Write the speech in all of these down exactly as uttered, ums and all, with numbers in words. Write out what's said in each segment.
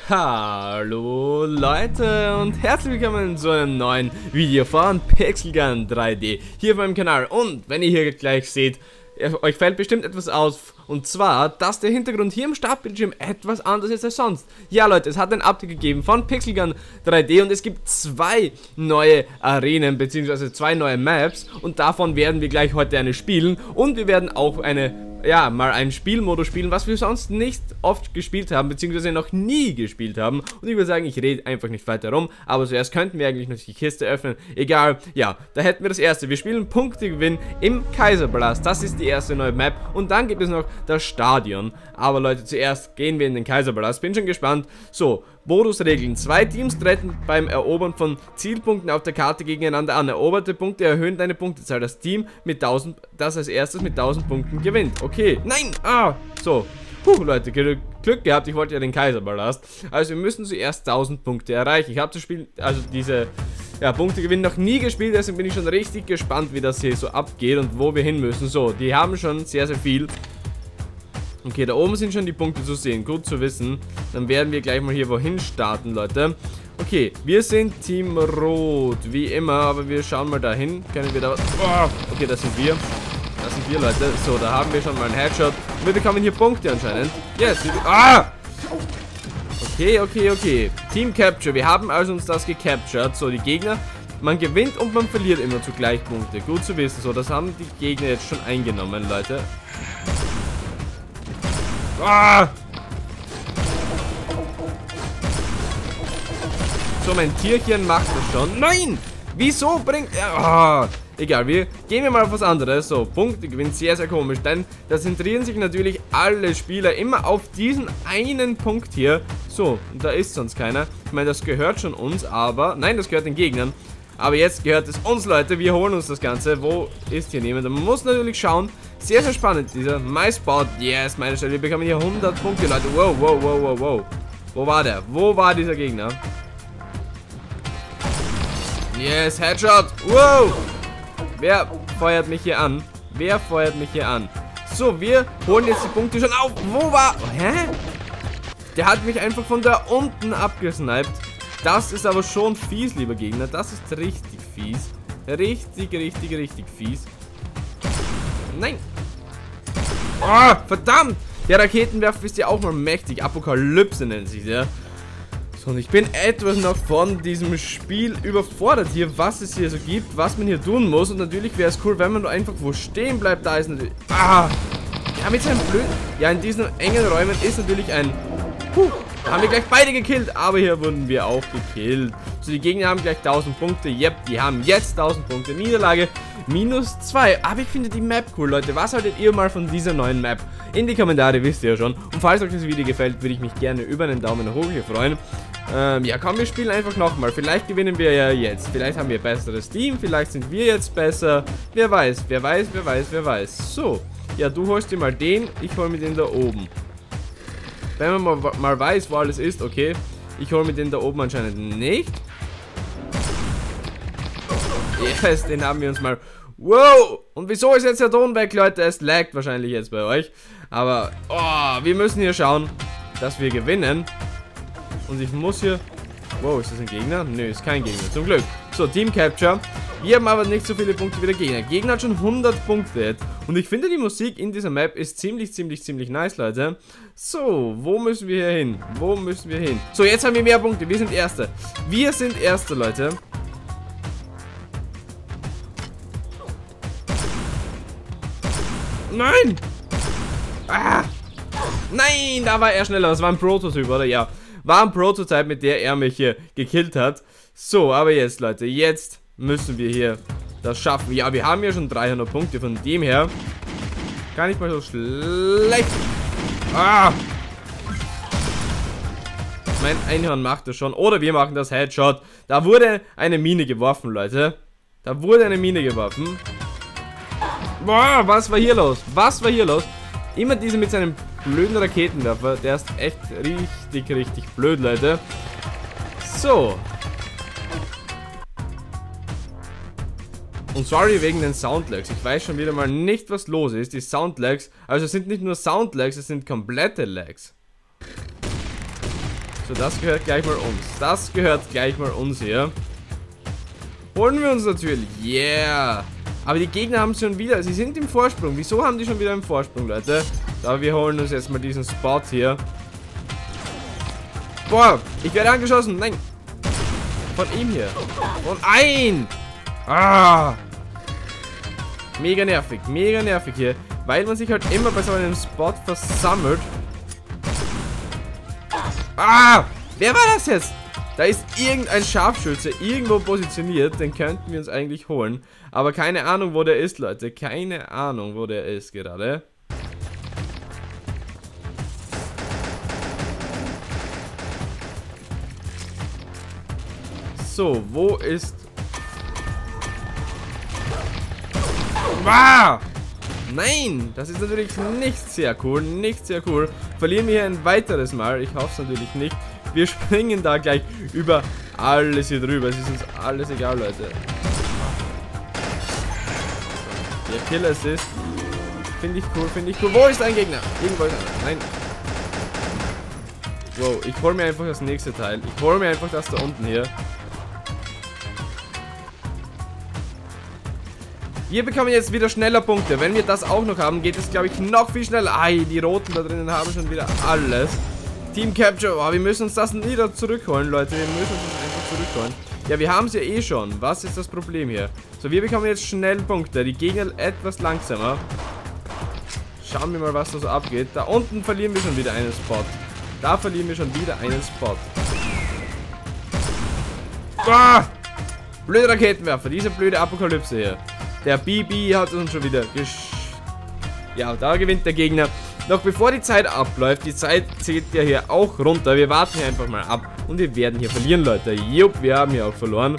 Hallo Leute und herzlich willkommen zu einem neuen Video von Pixelgun drei D hier auf meinem Kanal. Und wenn ihr hier gleich seht, euch fällt bestimmt etwas auf, und zwar, dass der Hintergrund hier im Startbildschirm etwas anders ist als sonst. Ja Leute, es hat ein Update gegeben von Pixelgun drei D und es gibt zwei neue Arenen bzw. zwei neue Maps und davon werden wir gleich heute eine spielen und wir werden auch eine ja, mal einen Spielmodus spielen, was wir sonst nicht oft gespielt haben, beziehungsweise noch nie gespielt haben. Und ich würde sagen, ich rede einfach nicht weiter rum, aber zuerst könnten wir eigentlich noch die Kiste öffnen. Egal, ja, da hätten wir das erste. Wir spielen Punktegewinn im Kaiserpalast. Das ist die erste neue Map. Und dann gibt es noch das Stadion. Aber Leute, zuerst gehen wir in den Kaiserpalast. Bin schon gespannt. So, Bonusregeln. Zwei Teams treten beim Erobern von Zielpunkten auf der Karte gegeneinander an. Eroberte Punkte erhöhen deine Punktezahl. Das Team, mit tausend, das als erstes mit tausend Punkten gewinnt. Okay, nein, ah, so. Puh, Leute, Glück gehabt, ich wollte ja den Kaiserpalast. Also wir müssen zuerst tausend Punkte erreichen. Ich habe das Spiel, also diese ja, Punktegewinn noch nie gespielt, deswegen bin ich schon richtig gespannt, wie das hier so abgeht und wo wir hin müssen. So, die haben schon sehr, sehr viel. Okay, da oben sind schon die Punkte zu sehen, gut zu wissen. Dann werden wir gleich mal hier wohin starten, Leute. Okay, wir sind Team Rot, wie immer, aber wir schauen mal dahin. Können wir da... Oh, okay, das sind wir. Das sind wir, Leute. So, da haben wir schon mal einen Headshot. Und wir bekommen hier Punkte anscheinend. Yes, wir... Ah! Okay, okay, okay. Team Capture. Wir haben also uns das gecaptured. So, die Gegner... Man gewinnt und man verliert immer zugleich Punkte. Gut zu wissen. So, das haben die Gegner jetzt schon eingenommen, Leute. Ah! So, mein Tierchen macht das schon. Nein! Wieso bringt er... Ah! Egal, wir gehen wir mal auf was anderes. So, Punkte gewinnt sehr, sehr komisch. Denn da zentrieren sich natürlich alle Spieler immer auf diesen einen Punkt hier. So, und da ist sonst keiner. Ich meine, das gehört schon uns, aber... Nein, das gehört den Gegnern. Aber jetzt gehört es uns, Leute. Wir holen uns das Ganze. Wo ist hier niemand? Man muss natürlich schauen. Sehr, sehr spannend, dieser MySpot. Yes, meine Stelle. Wir bekommen hier hundert Punkte, Leute. Wow, wow, wow, wow, wow. Wo war der? Wo war dieser Gegner? Yes, Headshot. Wow. Wer feuert mich hier an? Wer feuert mich hier an? So, wir holen jetzt die Punkte schon auf. Wo war... Hä? Der hat mich einfach von da unten abgesniped. Das ist aber schon fies, lieber Gegner. Das ist richtig fies. Richtig, richtig, richtig fies. Nein. Oh, verdammt. Der Raketenwerfer ist ja auch mal mächtig. Apokalypse nennt sich der. So, und ich bin etwas noch von diesem Spiel überfordert hier, was es hier so gibt, was man hier tun muss. Und natürlich wäre es cool, wenn man nur einfach wo stehen bleibt. Da ist natürlich... Ah. Ja, mit seinem blöden... Ja, in diesen engen Räumen ist natürlich ein... Puh. Da haben wir gleich beide gekillt, aber hier wurden wir auch gekillt. So, die Gegner haben gleich tausend Punkte. Yep, die haben jetzt tausend Punkte. Niederlage minus zwei. Aber ich finde die Map cool, Leute. Was haltet ihr mal von dieser neuen Map? In die Kommentare, wisst ihr ja schon. Und falls euch das Video gefällt, würde ich mich gerne über einen Daumen nach oben hier freuen. Ähm, ja, komm, wir spielen einfach nochmal. Vielleicht gewinnen wir ja jetzt. Vielleicht haben wir ein besseres Team. Vielleicht sind wir jetzt besser. Wer weiß, wer weiß, wer weiß, wer weiß. So, ja, du holst dir mal den. Ich hol mir den da oben. Wenn man mal, mal weiß, wo alles ist, okay. Ich hole mir den da oben anscheinend nicht. Yes, den haben wir uns mal... Wow! Und wieso ist jetzt der Ton weg, Leute? Es laggt wahrscheinlich jetzt bei euch. Aber, oh, wir müssen hier schauen, dass wir gewinnen. Und ich muss hier... Wow, ist das ein Gegner? Nö, ist kein Gegner, zum Glück. So, Team Capture. Wir haben aber nicht so viele Punkte wie der Gegner. Gegner hat schon hundert Punkte jetzt. Und ich finde, die Musik in dieser Map ist ziemlich, ziemlich, ziemlich nice, Leute. So, wo müssen wir hier hin? Wo müssen wir hin? So, jetzt haben wir mehr Punkte. Wir sind Erste. Wir sind Erste, Leute. Nein! Ah! Nein, da war er schneller. Das war ein Prototyp, oder? Ja. War ein Prototype, mit der er mich hier gekillt hat. So, aber jetzt, Leute, jetzt müssen wir hier das schaffen. Ja, wir haben ja schon dreihundert Punkte, von dem her gar nicht mal so schlecht. Ah! Mein Einhorn macht das schon. Oder wir machen das Headshot. Da wurde eine Mine geworfen, Leute. Da wurde eine Mine geworfen. Boah, was war hier los? Was war hier los? Immer diese mit seinem blöden Raketenwerfer. Der ist echt richtig, richtig blöd, Leute. So. Und sorry wegen den Soundlags. Ich weiß schon wieder mal nicht, was los ist. Die Soundlags, also es sind nicht nur Soundlags, es sind komplette Lags. So, das gehört gleich mal uns. Das gehört gleich mal uns hier. Holen wir uns natürlich. Yeah. Aber die Gegner haben schon wieder, sie sind im Vorsprung. Wieso haben die schon wieder einen Vorsprung, Leute? Aber wir holen uns jetzt mal diesen Spot hier. Boah, ich werde angeschossen. Nein. Von ihm hier. Von ein. Ah. Mega nervig, mega nervig hier. Weil man sich halt immer bei so einem Spot versammelt. Ah! Wer war das jetzt? Da ist irgendein Scharfschütze irgendwo positioniert. Den könnten wir uns eigentlich holen. Aber keine Ahnung, wo der ist, Leute. Keine Ahnung, wo der ist gerade. So, wo ist... Ah! Nein, das ist natürlich nicht sehr cool, nicht sehr cool. Verlieren wir hier ein weiteres Mal, ich hoffe es natürlich nicht. Wir springen da gleich über alles hier drüber, es ist uns alles egal, Leute. Der Killer Assist, finde ich cool, finde ich cool. Wo ist ein Gegner? Irgendwo ist einer, nein. Wow, ich hole mir einfach das nächste Teil, ich hole mir einfach das da unten hier. Wir bekommen jetzt wieder schneller Punkte. Wenn wir das auch noch haben, geht es, glaube ich, noch viel schneller. Ai, die Roten da drinnen haben schon wieder alles. Team Capture. Oh, wir müssen uns das wieder zurückholen, Leute. Wir müssen uns das einfach zurückholen. Ja, wir haben es ja eh schon. Was ist das Problem hier? So, wir bekommen jetzt schnell Punkte. Die Gegner etwas langsamer. Schauen wir mal, was da so abgeht. Da unten verlieren wir schon wieder einen Spot. Da verlieren wir schon wieder einen Spot. Ah! Blöde Raketenwerfer. Diese blöde Apokalypse hier. Der B B hat uns schon wieder gesch... Ja, da gewinnt der Gegner. Noch bevor die Zeit abläuft, die Zeit zählt ja hier auch runter. Wir warten hier einfach mal ab und wir werden hier verlieren, Leute. Jupp, wir haben hier auch verloren.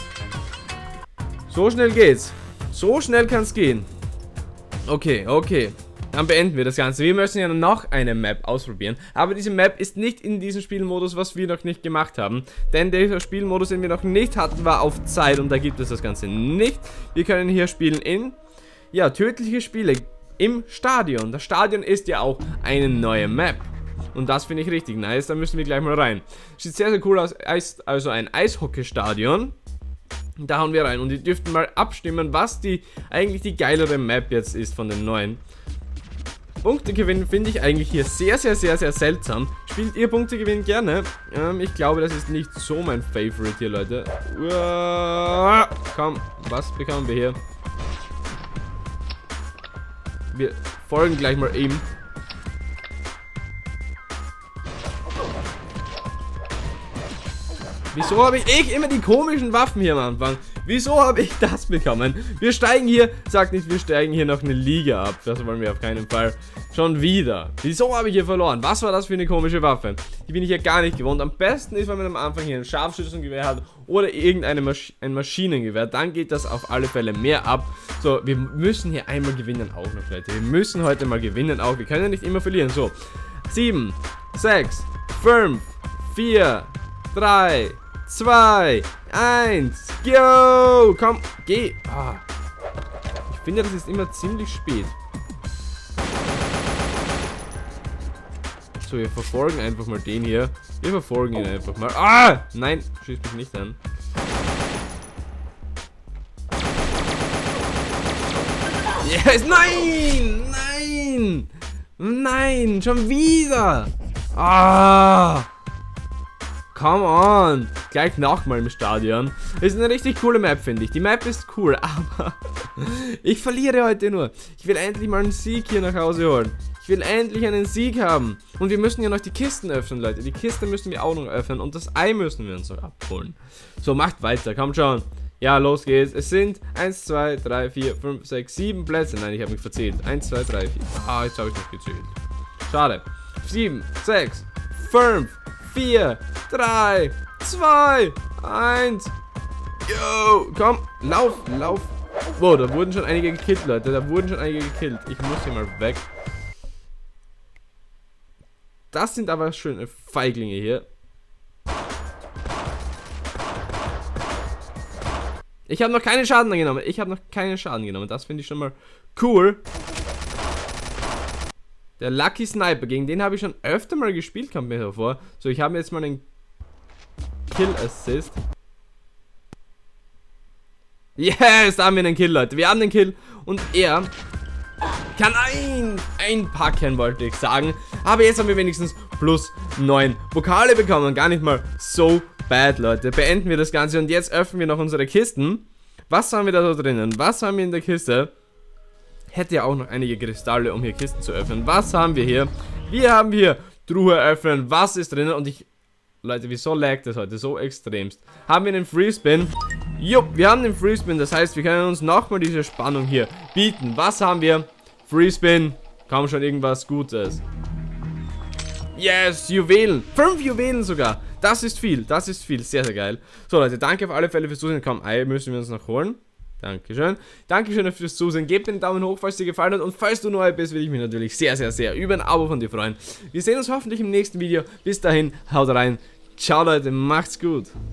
So schnell geht's. So schnell kann es gehen. Okay, okay. Dann beenden wir das Ganze. Wir müssen ja noch eine Map ausprobieren. Aber diese Map ist nicht in diesem Spielmodus, was wir noch nicht gemacht haben. Denn der Spielmodus, den wir noch nicht hatten, war auf Zeit. Und da gibt es das Ganze nicht. Wir können hier spielen in, ja, tödliche Spiele im Stadion. Das Stadion ist ja auch eine neue Map. Und das finde ich richtig nice. Da müssen wir gleich mal rein. Sieht sehr, sehr cool aus. Also ein Eishockeystadion. Da hauen wir rein. Und ihr dürft mal abstimmen, was die eigentlich die geilere Map jetzt ist von den neuen. Punkte gewinnen finde ich eigentlich hier sehr, sehr, sehr, sehr seltsam. Spielt ihr Punkte gewinnen gerne? Ähm, ich glaube, das ist nicht so mein Favorite hier, Leute. Uah, komm, was bekommen wir hier? Wir folgen gleich mal ihm. Wieso habe ich, ich immer die komischen Waffen hier am Anfang? Wieso habe ich das bekommen? Wir steigen hier, sagt nicht, wir steigen hier noch eine Liga ab. Das wollen wir auf keinen Fall. Schon wieder. Wieso habe ich hier verloren? Was war das für eine komische Waffe? Die bin ich hier gar nicht gewohnt. Am besten ist, wenn man am Anfang hier ein Scharfschützengewehr hat oder irgendeine Masch ein Maschinengewehr. Dann geht das auf alle Fälle mehr ab. So, wir müssen hier einmal gewinnen auch noch, Leute. Wir müssen heute mal gewinnen auch. Wir können ja nicht immer verlieren. So, sieben, sechs, fünf, vier, drei, zwei, eins, go! Komm, geh! Ah. Ich finde, das ist immer ziemlich spät. So, wir verfolgen einfach mal den hier. Wir verfolgen ihn einfach mal. Ah! Nein, schießt mich nicht an. Yes! Nein! Nein! Nein! Schon wieder! Ah! Come on! Gleich nochmal im Stadion. Ist eine richtig coole Map, finde ich. Die Map ist cool, aber ich verliere heute nur. Ich will endlich mal einen Sieg hier nach Hause holen. Ich will endlich einen Sieg haben. Und wir müssen ja noch die Kisten öffnen, Leute. Die Kiste müssen wir auch noch öffnen und das Ei müssen wir uns noch abholen. So, macht weiter. Kommt schon. Ja, los geht's. Es sind eins, zwei, drei, vier, fünf, sechs, sieben Plätze. Nein, ich habe mich verzählt. eins, zwei, drei, vier. Ah, jetzt habe ich noch gezählt. Schade. sieben, sechs, fünf, vier, drei, zwei, eins. Yo, komm, lauf, lauf. Wow, da wurden schon einige gekillt, Leute. Da wurden schon einige gekillt. Ich muss hier mal weg. Das sind aber schöne Feiglinge hier. Ich habe noch keinen Schaden genommen. Ich habe noch keinen Schaden genommen. Das finde ich schon mal cool. Der Lucky Sniper, gegen den habe ich schon öfter mal gespielt, kommt mir hervor. So, ich habe jetzt mal einen Kill Assist. Yes, da haben wir einen Kill, Leute. Wir haben den Kill und er kann ein, einpacken, wollte ich sagen. Aber jetzt haben wir wenigstens plus neun Pokale bekommen. Gar nicht mal so bad, Leute. Beenden wir das Ganze und jetzt öffnen wir noch unsere Kisten. Was haben wir da so drinnen? Was haben wir in der Kiste? Hätte ja auch noch einige Kristalle, um hier Kisten zu öffnen. Was haben wir hier? Wir haben hier Truhe öffnen. Was ist drinnen? Und ich... Leute, wieso laggt das heute so extremst? Haben wir einen Free Spin? Jupp, wir haben den Free Spin. Das heißt, wir können uns nochmal diese Spannung hier bieten. Was haben wir? Free Spin. Kaum schon irgendwas Gutes. Yes, Juwelen. Fünf Juwelen sogar. Das ist viel. Das ist viel. Sehr, sehr geil. So, Leute, danke auf alle Fälle fürs Zusehen. Komm, Ei müssen wir uns noch holen. Dankeschön. Dankeschön fürs Zusehen. Gebt den Daumen hoch, falls dir gefallen hat. Und falls du neu bist, würde ich mich natürlich sehr, sehr, sehr über ein Abo von dir freuen. Wir sehen uns hoffentlich im nächsten Video. Bis dahin, haut rein. Ciao, Leute. Macht's gut.